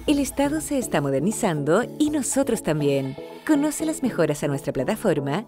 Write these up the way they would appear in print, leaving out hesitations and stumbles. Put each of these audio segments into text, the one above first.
El Estado se está modernizando y nosotros también. Conoce las mejoras a nuestra plataforma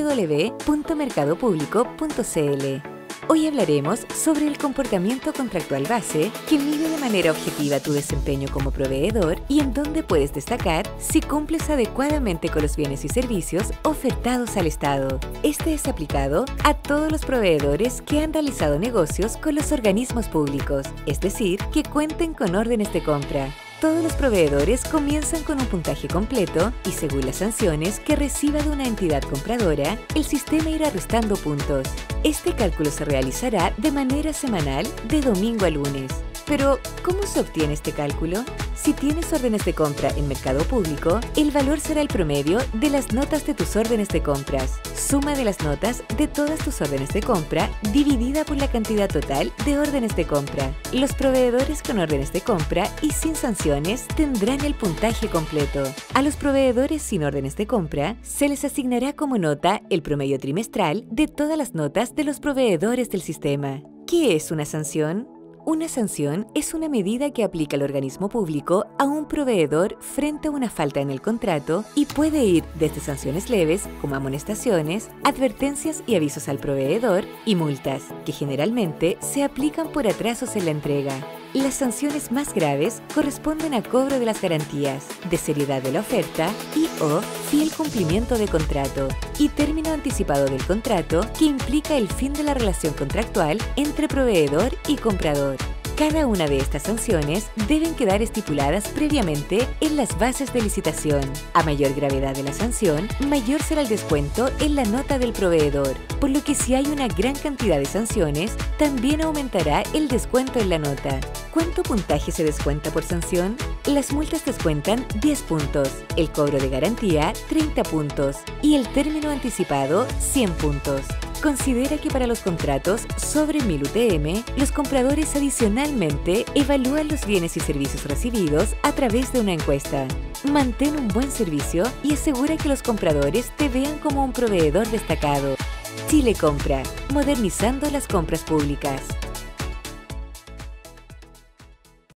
www.mercadopublico.cl. Hoy hablaremos sobre el comportamiento contractual base que mide de manera objetiva tu desempeño como proveedor y en dónde puedes destacar si cumples adecuadamente con los bienes y servicios ofertados al Estado. Este es aplicado a todos los proveedores que han realizado negocios con los organismos públicos, es decir, que cuenten con órdenes de compra. Todos los proveedores comienzan con un puntaje completo y según las sanciones que reciba de una entidad compradora, el sistema irá restando puntos. Este cálculo se realizará de manera semanal de domingo a lunes. Pero, ¿cómo se obtiene este cálculo? Si tienes órdenes de compra en Mercado Público, el valor será el promedio de las notas de tus órdenes de compras, suma de las notas de todas tus órdenes de compra, dividida por la cantidad total de órdenes de compra. Los proveedores con órdenes de compra y sin sanciones tendrán el puntaje completo. A los proveedores sin órdenes de compra, se les asignará como nota el promedio trimestral de todas las notas de los proveedores del sistema. ¿Qué es una sanción? Una sanción es una medida que aplica el organismo público a un proveedor frente a una falta en el contrato y puede ir desde sanciones leves, como amonestaciones, advertencias y avisos al proveedor, y multas, que generalmente se aplican por atrasos en la entrega. Las sanciones más graves corresponden a cobro de las garantías, de seriedad de la oferta y/o fiel cumplimiento de contrato, y término anticipado del contrato que implica el fin de la relación contractual entre proveedor y comprador. Cada una de estas sanciones deben quedar estipuladas previamente en las bases de licitación. A mayor gravedad de la sanción, mayor será el descuento en la nota del proveedor, por lo que si hay una gran cantidad de sanciones, también aumentará el descuento en la nota. ¿Cuánto puntaje se descuenta por sanción? Las multas descuentan 10 puntos, el cobro de garantía 30 puntos y el término anticipado 100 puntos. Considera que para los contratos sobre 1000 UTM, los compradores adicionalmente evalúan los bienes y servicios recibidos a través de una encuesta. Mantén un buen servicio y asegura que los compradores te vean como un proveedor destacado. Chile Compra, modernizando las compras públicas.